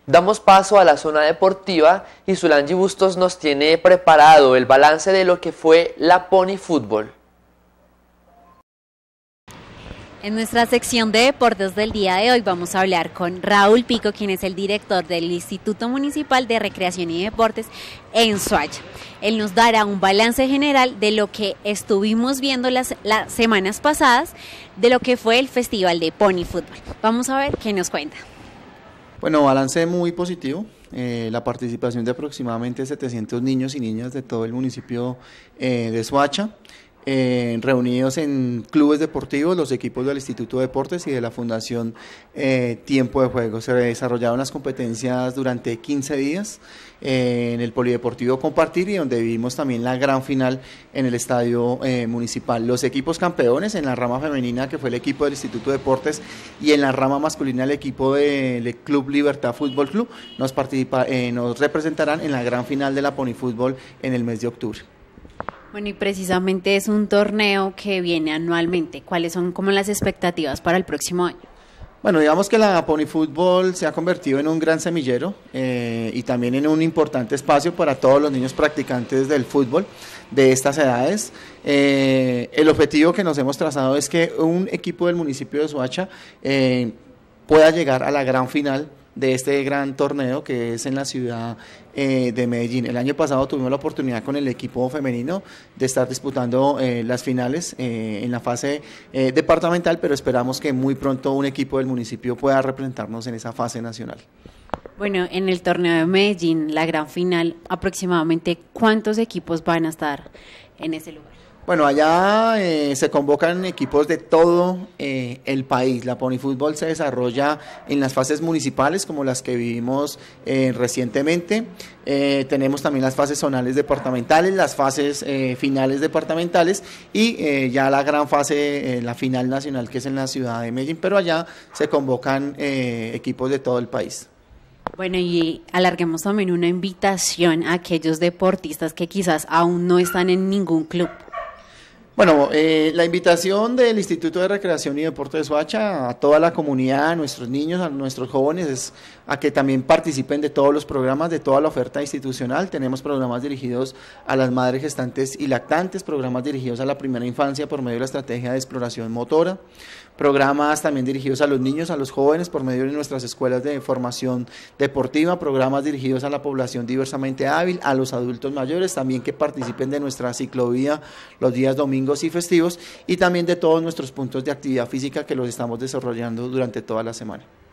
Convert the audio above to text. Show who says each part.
Speaker 1: Damos paso a la zona deportiva y Zulangi Bustos nos tiene preparado el balance de lo que fue la Pony Fútbol.
Speaker 2: En nuestra sección de deportes del día de hoy vamos a hablar con Raúl Pico, quien es el director del Instituto Municipal de Recreación y Deportes en Soacha. Él nos dará un balance general de lo que estuvimos viendo las semanas pasadas, de lo que fue el Festival de Pony Fútbol. Vamos a ver qué nos cuenta.
Speaker 3: Bueno, balance muy positivo, la participación de aproximadamente 700 niños y niñas de todo el municipio de Soacha, reunidos en clubes deportivos, los equipos del Instituto de Deportes y de la Fundación Tiempo de Juego. Se desarrollaron las competencias durante 15 días en el Polideportivo Compartir y donde vivimos también la gran final en el Estadio Municipal. Los equipos campeones en la rama femenina, que fue el equipo del Instituto de Deportes, y en la rama masculina el equipo del Club Libertad Fútbol Club, nos representarán en la gran final de la Pony Fútbol en el mes de octubre.
Speaker 2: Bueno, y precisamente es un torneo que viene anualmente. ¿Cuáles son como las expectativas para el próximo año?
Speaker 3: Bueno, digamos que la Pony Fútbol se ha convertido en un gran semillero y también en un importante espacio para todos los niños practicantes del fútbol de estas edades. El objetivo que nos hemos trazado es que un equipo del municipio de Soacha pueda llegar a la gran final de este gran torneo que es en la ciudad de Medellín. El año pasado tuvimos la oportunidad con el equipo femenino de estar disputando las finales en la fase departamental, pero esperamos que muy pronto un equipo del municipio pueda representarnos en esa fase nacional.
Speaker 2: Bueno, en el torneo de Medellín, la gran final, aproximadamente ¿cuántos equipos van a estar en ese lugar?
Speaker 3: Bueno, allá se convocan equipos de todo el país. La Pony Fútbol se desarrolla en las fases municipales, como las que vivimos recientemente. Tenemos también las fases zonales departamentales, las fases finales departamentales y ya la gran fase, la final nacional, que es en la ciudad de Medellín. Pero allá se convocan equipos de todo el país.
Speaker 2: Bueno, y alarguemos también una invitación a aquellos deportistas que quizás aún no están en ningún club.
Speaker 3: Bueno, la invitación del Instituto de Recreación y Deporte de Soacha a toda la comunidad, a nuestros niños, a nuestros jóvenes, es a que también participen de todos los programas, de toda la oferta institucional. Tenemos programas dirigidos a las madres gestantes y lactantes, programas dirigidos a la primera infancia por medio de la estrategia de exploración motora, programas también dirigidos a los niños, a los jóvenes por medio de nuestras escuelas de formación deportiva, programas dirigidos a la población diversamente hábil, a los adultos mayores, también que participen de nuestra ciclovía los días domingos y festivos y también de todos nuestros puntos de actividad física que los estamos desarrollando durante toda la semana.